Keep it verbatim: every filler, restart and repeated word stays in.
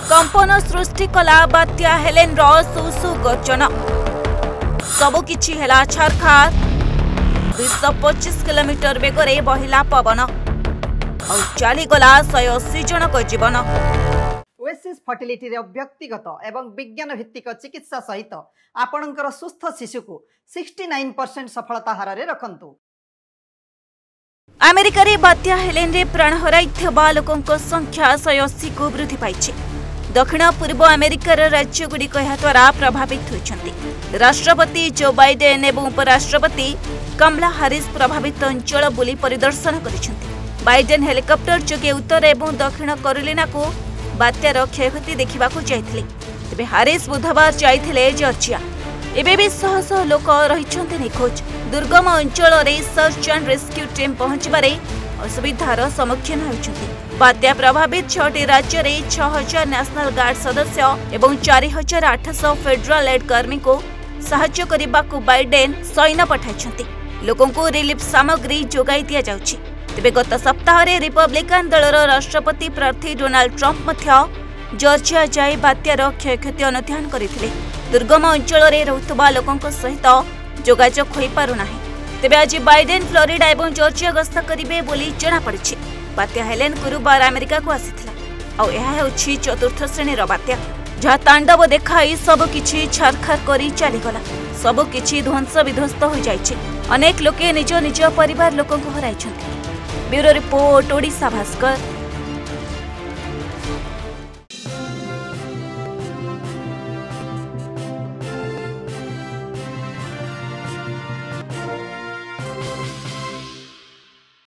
कंपन सृष्टि कला बात्या हेलेन रो सुसु गर्जन सबुकिछि हेला छारखार दुई सौ पच्चीस किलोमीटर बेगरे बहिला पवन और चलीगला शहे अशी जनक जीवन। ओएसिस फर्टिलिटी रे व्यक्तिगत एवं विज्ञान भित्तिक चिकित्सा सहित आपणकर सुस्थ शिशु को उनहत्तर परसेंट सफलता हार रे रखंतु। अमेरिका रे बात्या हेलेन रे प्राण हराइथिबा लोकंक संख्या शहे अशी को वृद्धि पाइछि। दक्षिण पूर्व अमेरिकार राज्यगुड़िक द्वारा प्रभावित होइछन्ति। राष्ट्रपति जो बाइडेन एवं उपराष्ट्रपति कमला हारिस प्रभावित अंचल बुली परिदर्शन करिछन्ति। बाइडेन हेलिकॉप्टर जोगे उत्तर एवं दक्षिण कैरोलिना को बात्यार क्षयक्षति देखा जाइथिले। तेबे हारिस बुधवार जाइथिले जॉर्जिया। एबे भी शह शह लोक रहिछन्ति निखोज। दुर्गम अंचल रे सर्च एंड रेस्क्यू टीम पहुंचबारे असुविधार सम्मुखीन होइछन्ति। बात्या प्रभावित छटी राज्य में छह हजार नेशनल गार्ड सदस्य एवं चार हजार आठ सौ फेडरल एड कर्मी को साहाय्य करने बाइडेन सैन्य पठाइछन्ति। लोकों को रिलीफ सामग्री जोगाई दिया जाउछि। तेबे गत सप्ताह रे रिपब्लिकन दलर राष्ट्रपति प्रार्थी डोनाल्ड ट्रंप मध्य जॉर्जिया जाई बात्यार क्षयक्षति अनुध्यान करथिले। दुर्गम अंचल रे रहुतबा लोकों सहित जोगाजोग होई पारु नाही। तेबे आज बाइडेन फ्लोरिडा एवं जॉर्जिया गस्त करिवे बोली जणा पड़िछि। बात्या हेलेन गुरुवार अमेरिका को आसीथिला और यह हेउछि चतुर्थ श्रेणी बात्या जहाँ तांडव देखाई सबकिछि छारखार करी चलीगला। सबकिछि ध्वंस विध्वस्त हो जाइछि। अनेक लोके निज निज परिवार लोकंकु हराइछन्ति। Bureau report Odisha Bhaskar.